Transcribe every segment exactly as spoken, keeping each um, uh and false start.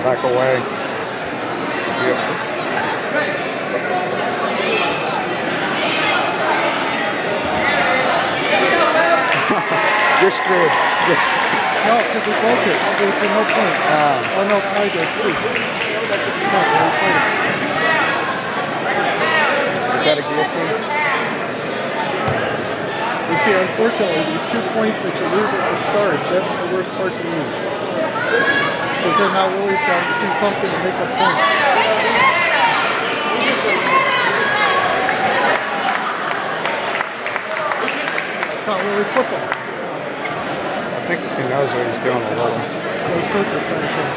Back away. Yep. You're screwed. You're screwed. No, because we broke it. So it's a no point. Uh, oh no, I did too. No, we played it. Is that a guillotine? You see, unfortunately, these two points that you lose at the start, that's the worst part to lose. Because then now Willie's got to do something to make a point. Can't really flip him. I think he knows what he's doing a little. Those coaches are pretty good.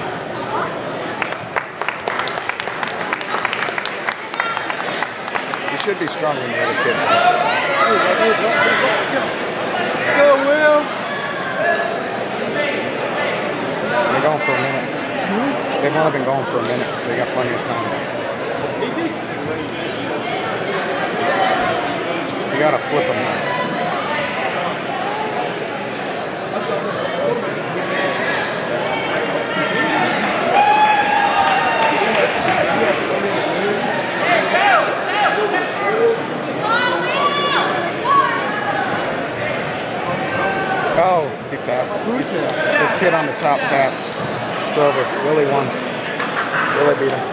You should be stronger than the other kid. Go, Will! They're going for a minute. Hmm? They've only been going for a minute. They got plenty of time. You gotta flip them now. Oh, he tapped. Who tapped? The kid on the top tapped. It's over. Willie won. Willie beat him.